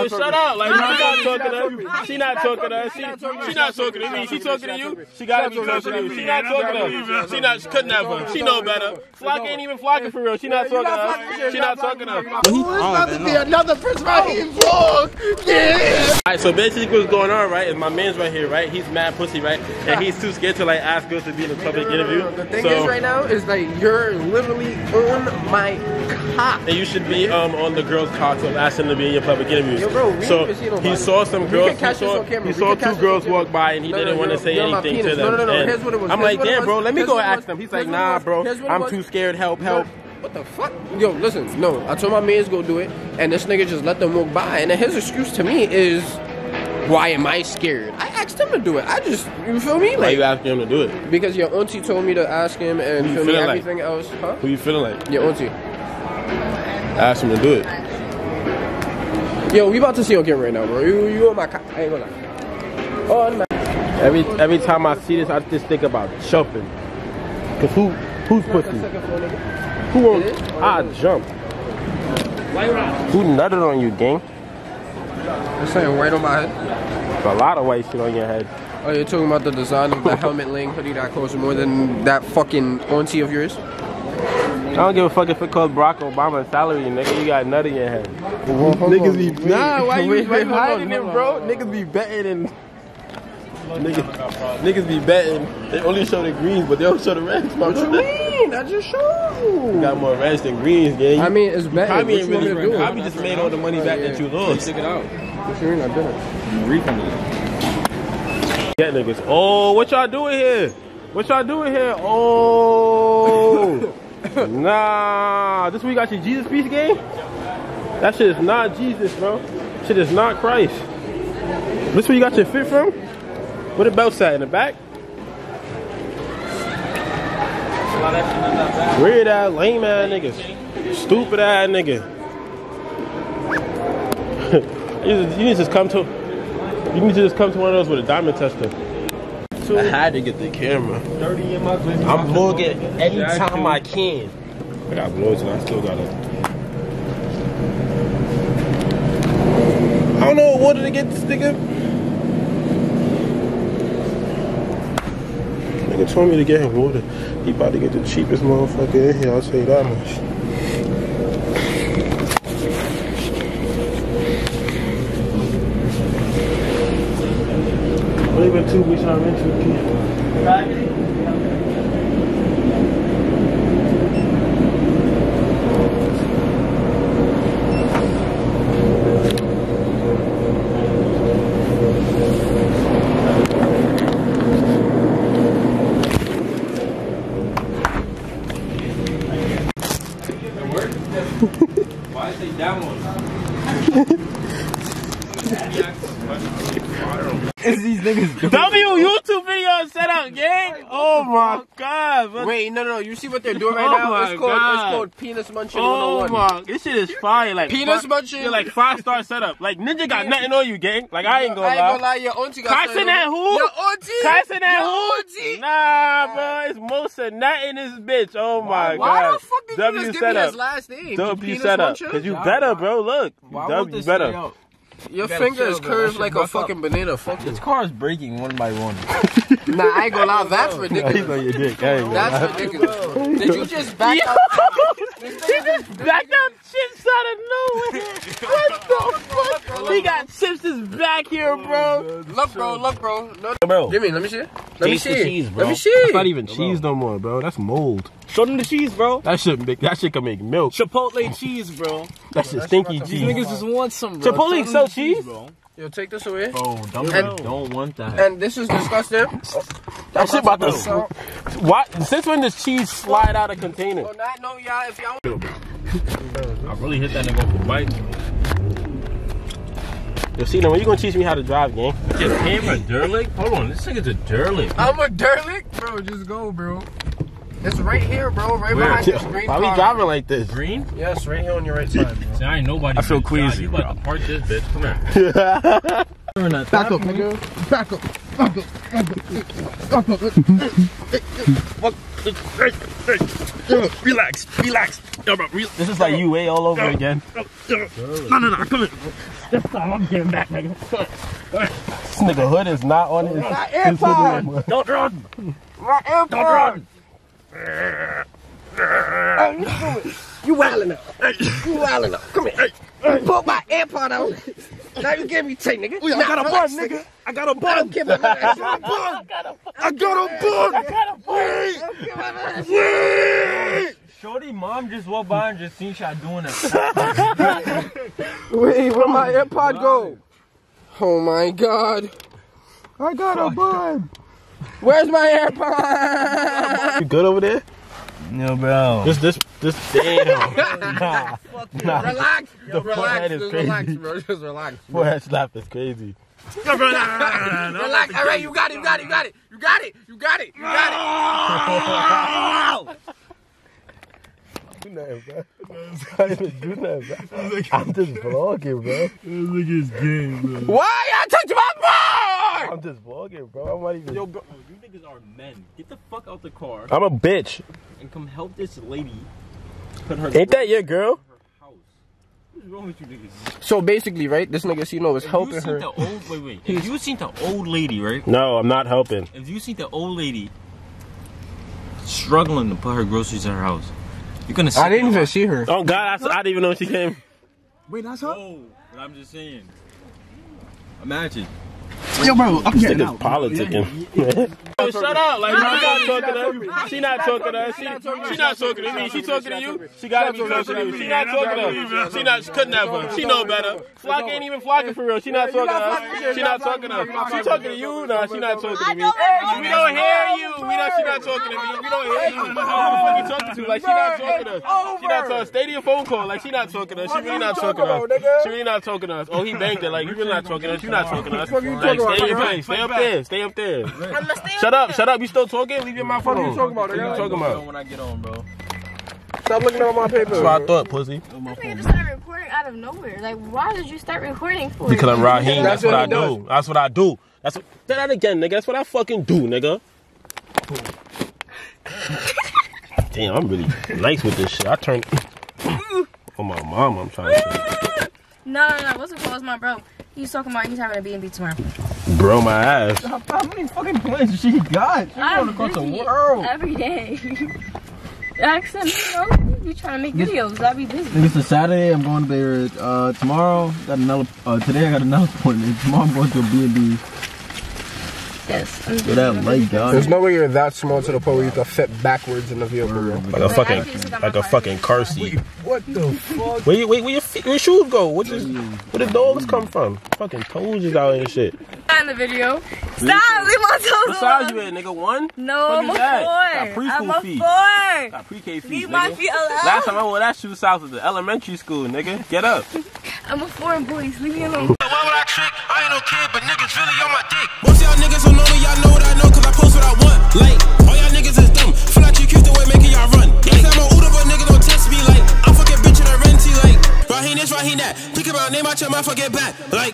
shut up. Like, she not talking to us. She not talking to us. She not talking to me. She talking to you. She gotta be talking to you. She not talking to us. She not, she could never. She know better. Flock ain't even flocking for real. She not talking to us. She not talking to us. It's about to be another Prince Raheem vlog. Yeah. Alright, so basically what's going on, right, is my man's right here, right? He's mad pussy, right? And he's too scared to like ask us to be in a public interview. The thing is right now is like you're literally on my cock. And you should be on the girl's cock of asking to be in your public interviews. Yo, bro, so he saw some girls. He saw two girls walk by and he didn't want to say anything to them. No. Here's what it was. I'm like, damn, bro, let me go ask them. He's like, nah, bro, I'm too scared. Help. What the fuck? Yo, listen, no. I told my man to go do it, and this nigga just let them walk by. And then his excuse to me is, why am I scared? I asked him to do it. I just, you feel me? Like, why you asking him to do it? Because your auntie told me to ask him, and feel me, everything else. Huh? Who you feeling like? Your auntie. Ask him to do it. Yo, we about to see on camera right now, bro. You on my cock. I ain't gonna lie. Oh, on my. Every time I see this, I just think about jumping. Cause who's pussy? Who won't? I jump. Who nutted on you, gang? You're saying white on my head? There's a lot of white shit on your head. Oh, you're talking about the design of the helmet laying hoodie that costs more than that fucking auntie of yours? I don't give a fuck if it costs Barack Obama's salary, nigga. You got nut in your head. Niggas be why you hiding it, bro? Niggas be betting and niggas be betting. They only show the greens, but they don't show the reds. What you mean? I just showed you. You got more reds than greens, gang. I mean, it's betting. I mean, really, I just made all the money back that you lost. Stick it out. What you mean? I didn't. You refunded it. Yeah, niggas. Oh, what y'all doing here? What y'all doing here? Oh. Nah, this week got your Jesus piece game? That shit is not Jesus, bro. Shit is not Christ. This where you got your fit from? Where the belt's at? In the back? Weird ass, lame ass niggas. Stupid ass nigga. You need to just come to one of those with a diamond tester. I had to get the camera. I'm vlogging anytime I can. I got vlogs and I still got it. I don't know what water to get this nigga. Nigga told me to get him water. He about to get the cheapest motherfucker in here, I'll say that much. What even 2 weeks I'm into it? Why is they down one? Is these niggas W YouTube video set up, gang? Oh my god. Wait, no. You see what they're doing right now? It's called penis munching 101. Oh my, this shit is fire. Like penis munching? Yeah, like 5-star setup. Like Ninja got nothing on you, gang. Like I ain't gonna lie. Your auntie got Carson and who? Your auntie? Carson and who? Nah, bro. It's Mosa Nut in this bitch. Oh my god. Why the fuck did you W just give me setup. his last name? W setup. Cause you better, bro. Look. W better. Your finger is curved like a fucking banana. Fuck This car is breaking one by one. Nah, I ain't gonna lie. That's ridiculous. He's on your dick. That's ridiculous. Did you just back up? He just backed out chips out of nowhere. What the fuck? He got chips his back here, bro. Look, bro. No, bro. Give me. Let me see it. Let me see it. cheese, bro. Let me see That's it. not even cheese no more, bro. That's mold. Show them the cheese, bro. That shit can make milk. Chipotle cheese, bro. That shit stinky These cheese. niggas just want some, bro. Chipotle sell cheese? bro. Yo, take this away. Bro, don't want that. And this is disgusting. That shit about to. What? Since when does cheese slide out of container? On that note, y'all, if y'all. I really hit that nigga off the bike. Yo, see, now when you gonna teach me how to drive, gang? Just came a derelict? Hold on, this nigga's a derelict. I'm a derelict? Bro, just go, bro. It's right here, bro. Right behind this green car. Why we driving like this? Green? Yes, right here on your right side, bro. See, I ain't nobody. I feel queasy, You about to park this bitch. Come here. Back up, nigga. Back up. Relax. Yo, bro, this is like you way all over again. No, come here. This time I'm getting back, nigga. This nigga hood is not on his AirPod. Don't run. My AirPod. Don't run. You wildin' out. You wildin' out. Come here. Put my AirPod out. Now you give me take, nigga. I got a bun, nigga. I got a bun. I got a bun. Wait. Shorty mom just walked by and just seen y'all doing it. Wait, where my AirPod go? Oh my god. I got a bun. Where's my AirPod? You good over there? No, bro. This damn. Nah. Relax. The forehead is Just crazy. relax, bro. Just relax. Forehead slap is crazy. Relax. All right, you got it. You got it. Do nothing, bro. I didn't do nothing, bro. I'm just vlogging, bro. This nigga's game, bro. Why y'all touching my phone? I'm just vlogging, bro. I'm not even. Yo, bro, you niggas are men. Get the fuck out the car I'm a bitch. and come help this lady put her. Ain't that your girl? Her house. What's wrong with you niggas? So basically, right, this nigga Cino is helping You her. seen the old wait. If you seen the old lady, right? No, I'm not helping. If you seen the old lady struggling to put her groceries in her house, you're gonna. I didn't even see her. Oh God, I didn't even know she came. Wait, that's her? Oh, but I'm just saying. Imagine. Yo, bro, I'm This getting nigga's out. politicking. Shut up! Like, she's not talking to her. She not talking to her. She not talking to me. She talking to you. She gotta be talking to you. She not talking to her. She not. She could never. She know better. Flock ain't even flocking for real. She not talking to her. She not talking to her. She talking to you. Nah, she not talking to me. We don't hear you. She not talking to me. We don't hear you. Who the fuck you talking to? Like, she not talking to us. She not talking. Stay to your phone call. Like, she not talking to us. She really not talking to us. She really not talking to us. Oh, he banged it. Like, you really not talking to us. You not talking to us. Like, stay in your place. Stay up there. Stay up there. Shut up. Shut up. You still talking? Leave your mouth alone. What you talking about? What you talking about? When I get on, bro. Stop looking at my paper. That's what I thought, pussy. This nigga just started recording out of nowhere. Like, why did you start recording for? Because I'm Raheem. That's what I That's what he do. That's what I do. That's what. Say that again, nigga. That's what I fucking do, nigga. Damn, I'm really nice with this shit. I turned. For my mom, I'm trying to say. No. What's it called? It's my bro. He's talking about he's having a B&B tomorrow. Bro, my ass. How many fucking plans does she got? She's going across the world. Every day. Ask him, you trying to make videos. I'll be busy. It's a Saturday. I'm going there tomorrow. Got another. Today I got another appointment. Tomorrow I'm going to a B&B. Yes. Get that light, God. There's no way you're that small to the point where you can fit backwards in the vehicle, bro. Like a fucking car seat. What the fuck? Where your shoes go? Where the dogs come from? Fucking toes is out and shit. In the video. Stop! Leave my toes What size you at, nigga? 1? No, Fuck I'm is a that? 4. Got preschool I'm a feet. 4. Got pre-K feet, Leave nigga. my feet alone. Last time I wore that shoe size was the elementary school, nigga. Get up. I'm a 4 boys. Leave me alone. Why would I trick? I ain't no kid, but niggas really on my dick. Most of y'all niggas who know me, y'all know what I know, cause I post what I want. Like, all y'all niggas is dumb. Feel like you cute the way making y'all run. Next time I'm older, but nigga don't test me like I'm fucking bitch in a renty like Raheem this, Raheem that. Think about name, I check my fucking back. Like